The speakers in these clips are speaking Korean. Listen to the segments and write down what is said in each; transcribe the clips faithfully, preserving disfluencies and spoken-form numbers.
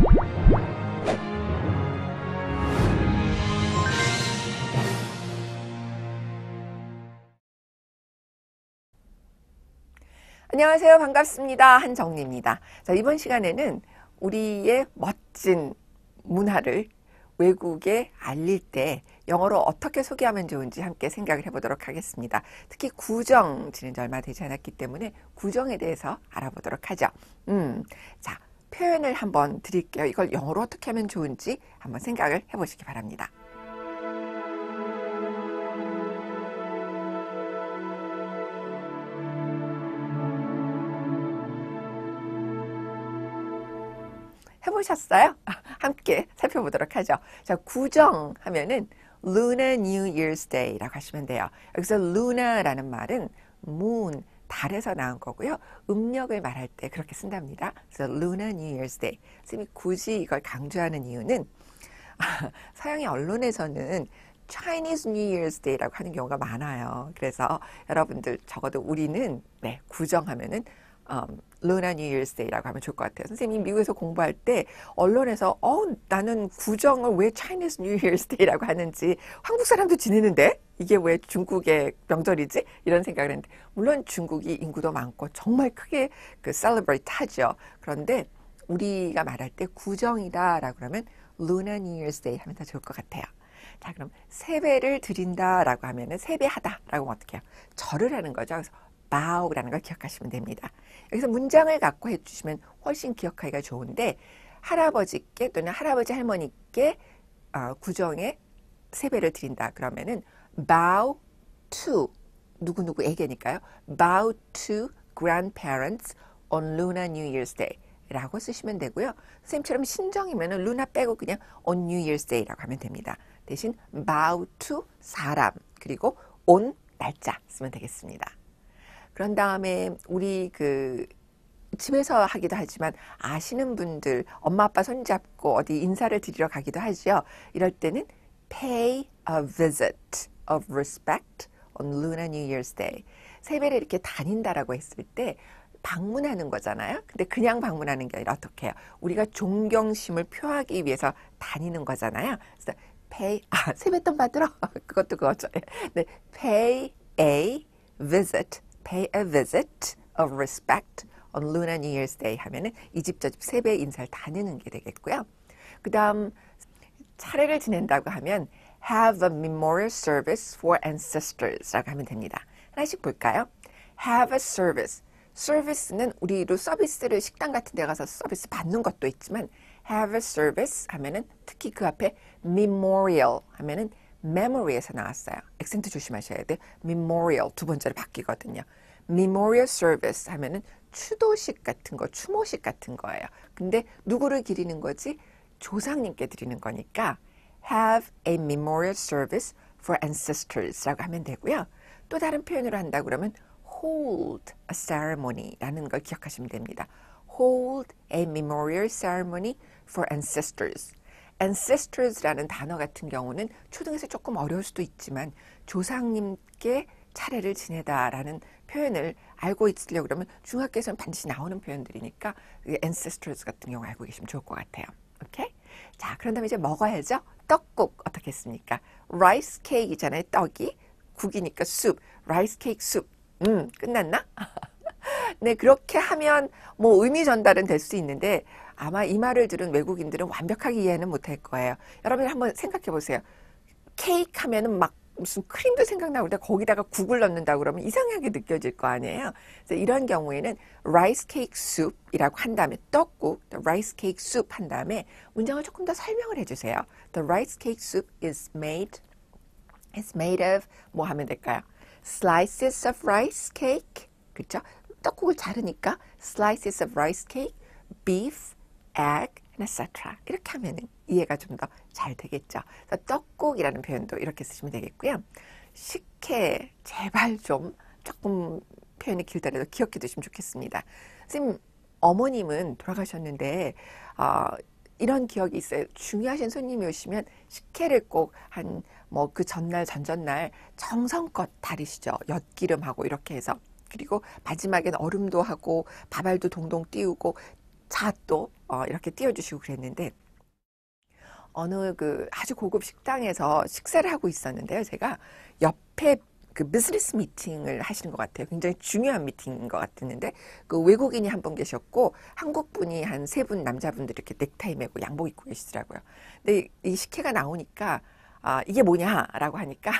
안녕하세요. 반갑습니다. 한정리입니다. 자, 이번 시간에는 우리의 멋진 문화를 외국에 알릴 때 영어로 어떻게 소개하면 좋은지 함께 생각을 해보도록 하겠습니다. 특히 구정 지낸 지 얼마 되지 않았기 때문에 구정에 대해서 알아보도록 하죠. 음, 자, 표현을 한번 드릴게요. 이걸 영어로 어떻게 하면 좋은지 한번 생각을 해보시기 바랍니다. 해보셨어요? 함께 살펴보도록 하죠. 자, 구정 하면은 Lunar New Year's Day라고 하시면 돼요. 여기서 Lunar라는 말은 moon, 달에서 나온 거고요. 음력을 말할 때 그렇게 쓴답니다. 그래서 Lunar New Year's Day. 선생님이 굳이 이걸 강조하는 이유는 서양의 언론에서는 Chinese New Year's Day라고 하는 경우가 많아요. 그래서 여러분들 적어도 우리는 네, 구정하면은 Um, Lunar New Year's Day라고 하면 좋을 것 같아요. 선생님이 미국에서 공부할 때 언론에서 어, 나는 구정을 왜 Chinese New Year's Day라고 하는지 한국 사람도 지내는데 이게 왜 중국의 명절이지? 이런 생각을 했는데 물론 중국이 인구도 많고 정말 크게 그 celebrate 하죠. 그런데 우리가 말할 때 구정이다 라고 하면 Lunar New Year's Day 하면 더 좋을 것 같아요. 자, 그럼 세배를 드린다 라고 하면은 세배하다 라고 하면 어떻게 해요? 절을 하는 거죠. 그래서 bow라는 걸 기억하시면 됩니다. 여기서 문장을 갖고 해주시면 훨씬 기억하기가 좋은데 할아버지께 또는 할아버지 할머니께 어, 구정에 세배를 드린다 그러면은 bow to 누구누구에게니까요. bow to grandparents on Lunar New Year's Day 라고 쓰시면 되고요. 선생님처럼 신정이면은 루나 빼고 그냥 on New Year's Day라고 하면 됩니다. 대신 bow to 사람 그리고 on 날짜 쓰면 되겠습니다. 그런 다음에 우리 그 집에서 하기도 하지만 아시는 분들 엄마 아빠 손잡고 어디 인사를 드리러 가기도 하죠. 이럴 때는 pay a visit of respect on Lunar New Year's Day. 세배를 이렇게 다닌다라고 했을 때 방문하는 거잖아요. 근데 그냥 방문하는 게 아니라 어떻게 해요? 우리가 존경심을 표하기 위해서 다니는 거잖아요. 그래서 pay 아 세뱃돈 받으러 그것도 그거죠. 네, pay a visit. Pay a visit of respect on Lunar New Year's Day 하면은 이 집 저 집 세배 인사를 다니는 게 되겠고요. 그 다음 차례를 지낸다고 하면 have a memorial service for ancestors라고 하면 됩니다. 하나씩 볼까요? have a service. service는 우리로 서비스를 식당 같은 데 가서 서비스 받는 것도 있지만 have a service 하면은 특히 그 앞에 memorial 하면은 memory에서 나왔어요. 액센트 조심하셔야 돼요. memorial 두 번째로 바뀌거든요. memorial service 하면은 추도식 같은 거, 추모식 같은 거예요. 근데 누구를 기리는 거지? 조상님께 드리는 거니까 have a memorial service for ancestors라고 하면 되고요. 또 다른 표현으로 한다 그러면 hold a ceremony라는 걸 기억하시면 됩니다. hold a memorial ceremony for ancestors. ancestors라는 단어 같은 경우는 초등에서 조금 어려울 수도 있지만 조상님께 차례를 지내다라는 표현을 알고 있으려고 그러면 중학교에서는 반드시 나오는 표현들이니까 ancestors 같은 경우 알고 계시면 좋을 것 같아요. 오케이? 자, 그런 다음에 이제 먹어야죠. 떡국 어떻게 했습니까? rice cake이잖아요. 떡이 국이니까 soup, rice cake soup. 음, 끝났나? 네, 그렇게 하면 뭐 의미 전달은 될 수 있는데 아마 이 말을 들은 외국인들은 완벽하게 이해는 못할 거예요. 여러분 한번 생각해 보세요. 케이크 하면은 막 무슨 크림도 생각나고 거기다가 국을 넣는다고 그러면 이상하게 느껴질 거 아니에요. 그래서 이런 경우에는 rice cake soup이라고 한 다음에 떡국, the rice cake soup 한 다음에 문장을 조금 더 설명을 해주세요. The rice cake soup is made, is made of 뭐 하면 될까요? Slices of rice cake, 그렇죠? 떡국을 자르니까 slices of rice cake, beef, egg, et cetera. 이렇게 하면 이해가 좀 더 잘 되겠죠. 그래서 떡국이라는 표현도 이렇게 쓰시면 되겠고요. 식혜, 제발 좀 조금 표현이 길더라도 기억해 두시면 좋겠습니다. 선생님, 어머님은 돌아가셨는데 어, 이런 기억이 있어요. 중요하신 손님이 오시면 식혜를 꼭 한 뭐 그 전날 전전날 정성껏 다리시죠. 엿기름하고 이렇게 해서. 그리고 마지막엔 얼음도 하고 밥알도 동동 띄우고 잣도 어, 이렇게 띄워주시고 그랬는데 어느 그 아주 고급 식당에서 식사를 하고 있었는데요. 제가 옆에 그 비즈니스 미팅을 하시는 것 같아요. 굉장히 중요한 미팅인 것 같았는데 그 외국인이 한 분 계셨고 한국 분이 한 세 분 남자분들이 이렇게 넥타이 메고 양복 입고 계시더라고요. 근데 이, 이 식혜가 나오니까 아 이게 뭐냐라고 하니까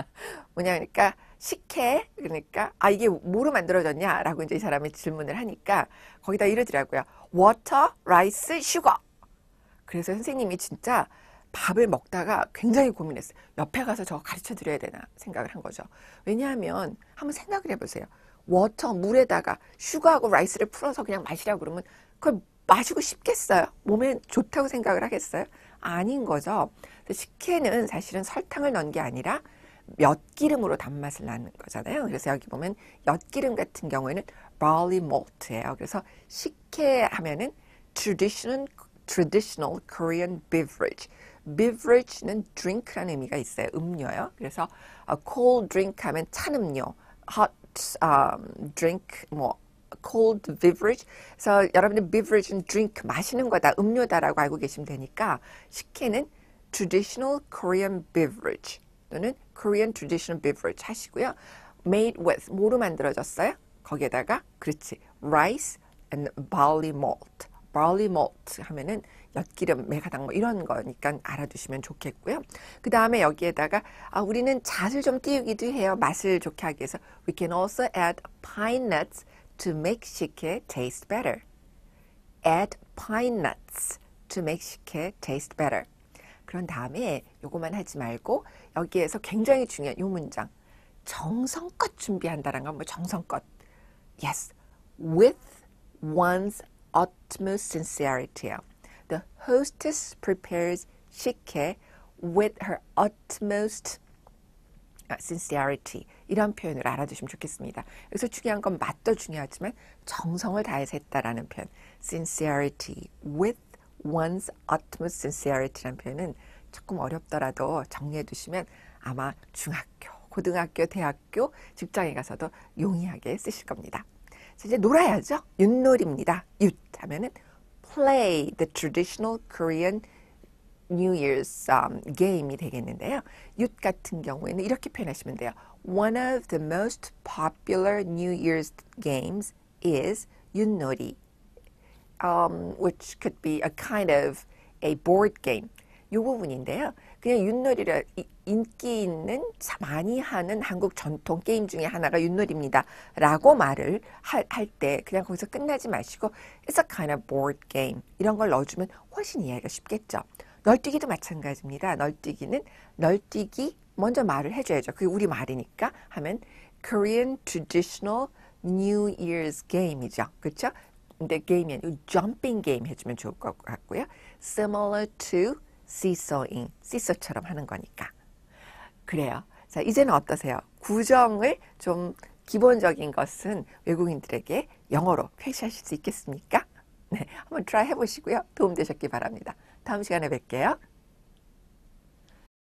뭐냐 그러니까 식혜 그러니까 아 이게 뭐로 만들어졌냐라고 이제 이 사람이 질문을 하니까 거기다 이러더라고요. water, rice, sugar. 그래서 선생님이 진짜 밥을 먹다가 굉장히 고민했어요. 옆에 가서 저거 가르쳐 드려야 되나 생각을 한 거죠. 왜냐하면 한번 생각을 해보세요. 워터, 물에다가 슈가하고 라이스를 풀어서 그냥 마시라고 그러면 그걸 마시고 싶겠어요? 몸에 좋다고 생각을 하겠어요? 아닌 거죠. 식혜는 사실은 설탕을 넣은 게 아니라 엿기름으로 단맛을 나는 거잖아요. 그래서 여기 보면 엿기름 같은 경우에는 barley malt예요. 그래서 식혜 하면은 traditional traditional Korean beverage. beverage는 drink라는 의미가 있어요. 음료요. 그래서 uh, cold drink 하면 찬 음료, hot um, drink, 뭐 cold beverage. 그래서 여러분들 beverage는 drink 마시는 거다, 음료다라고 알고 계시면 되니까 식혜는 traditional Korean beverage 또는 Korean traditional beverage 하시고요. made with 뭐로 만들어졌어요? 거기에다가 그렇지 rice and barley malt. barley malt 하면은 엿기름, 메가당 뭐 이런 거니까 알아두시면 좋겠고요. 그 다음에 여기에다가 아, 우리는 잣을 좀 띄우기도 해요. 맛을 좋게 하기 위해서. We can also add pine nuts to make 식혜 taste better. Add pine nuts to make 식혜 taste better. 그런 다음에 요거만 하지 말고 여기에서 굉장히 중요한 요 문장. 정성껏 준비한다는 건 뭐 정성껏. Yes, with one's utmost sincerity. The hostess prepares 식혜 with her utmost sincerity. 이런 표현을 알아두시면 좋겠습니다. 여기서 중요한 건 맛도 중요하지만 정성을 다해서 했다라는 표현. sincerity with one's utmost sincerity라는 표현은 조금 어렵더라도 정리해 두시면 아마 중학교, 고등학교, 대학교, 직장에 가서도 용이하게 쓰실 겁니다. 자, 이제 놀아야죠. 윷놀이입니다. 윷 하면은 play the traditional Korean New Year's um, game이 되겠는데요. 윷 같은 경우에는 이렇게 표현하시면 돼요. One of the most popular New Year's games is 윷놀이, um, which could be a kind of a board game. 이 부분인데요. 그냥 윷놀이를 인기 있는 많이 하는 한국 전통 게임 중에 하나가 윷놀이입니다. 라고 말을 할 때 그냥 거기서 끝나지 마시고 It's a kind of board game. 이런 걸 넣어주면 훨씬 이해하기가 쉽겠죠. 널뛰기도 마찬가지입니다. 널뛰기는 널뛰기 먼저 말을 해줘야죠. 그게 우리 말이니까 하면 Korean Traditional New Year's Game이죠. 그렇죠? 근데 게임이 아니고 jumping game 해주면 좋을 것 같고요. Similar to seesawing, seesaw처럼 하는 거니까. 그래요. 자, 이제는 어떠세요? 구정을 좀 기본적인 것은 외국인들에게 영어로 표시하실 수 있겠습니까? 네, 한번 트라이 해보시고요. 도움되셨기 바랍니다. 다음 시간에 뵐게요.